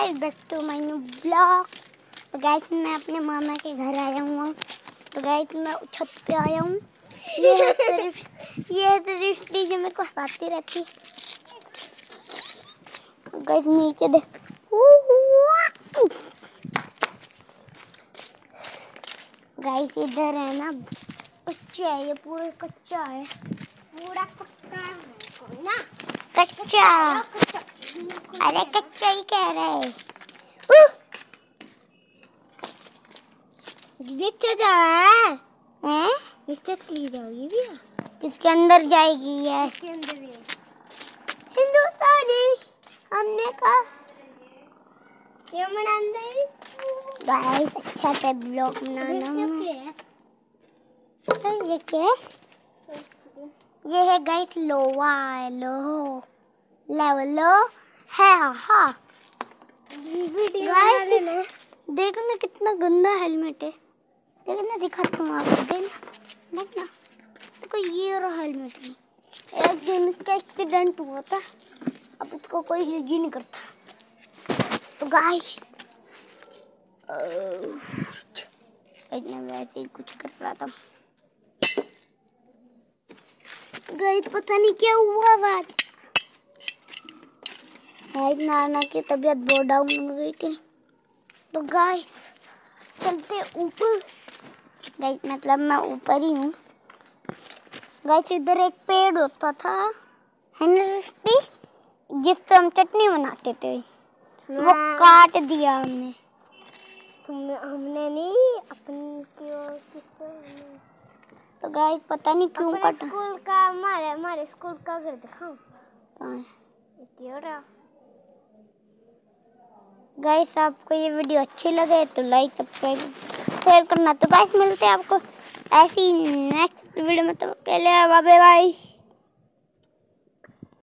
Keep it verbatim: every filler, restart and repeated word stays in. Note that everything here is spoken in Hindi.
Guys, back to my new blog. तो गाइस मैं अपने मामा के घर आया हूँ। तो गाइस मैं छत पे आया हूँ। ये सिर्फ ये दृष्टि जो मेरे को हंसाती रहती। गाइस नीचे देख, गाइस इधर है ना, कच्चा है, ये पूरा कच्चा है, पूरा पक्का है ना, कच्चा। अरे कच्चा ही कह रहे हैं। नीचे जा है, हैं? नीचे चली जाओगी भी? किसके अंदर जाएगी ये? किसके अंदर ये? हिंदुस्तानी हमने कहा ये अंदर। गाइस अच्छा से ब्लॉग बनाना है। ये क्या? ये है गाइस लोहा है, लोहो लेवलो है। हाँ गाइस देखो ना कितना गंदा हेलमेट है। देखना दिखाता हूँ आपको, देखना देखना देखो ये रहा हेलमेट में। एक दिन इसका एक्सीडेंट हुआ था, अब इसको कोई यूज ही नहीं करता। तो गाइस मैं वैसे ही कुछ कर रहा था। गाइस पता नहीं क्या हुआ आज। गाइस नाना की तबीयत बहुत डाउन हो गई थी। तो गाइस चलते ऊपर। गाइस मतलब मैं ऊपर ही हूँ। गाइस इधर एक पेड़ होता था है ना दोस्ती, जिससे हम चटनी बनाते थे, वो काट दिया हमने। तुमने हमने नहीं, अपनी तो गाइस पता नहीं क्यों काटा। स्कूल का हमारे हमारे स्कूल का घर दिखाओ कहाँ है। गाइस आपको ये वीडियो अच्छी लगे तो लाइक सब्सक्राइब शेयर करना। तो गाइस मिलते हैं आपको ऐसी नेक्स्ट वीडियो में। तो पहले बाय बाय।